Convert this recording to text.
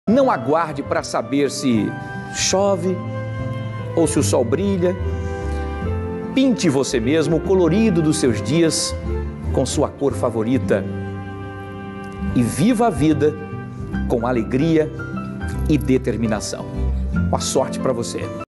Não aguarde para saber se chove ou se o sol brilha. Pinte você mesmo o colorido dos seus dias com sua cor favorita e viva a vida com alegria e determinação. Boa sorte para você!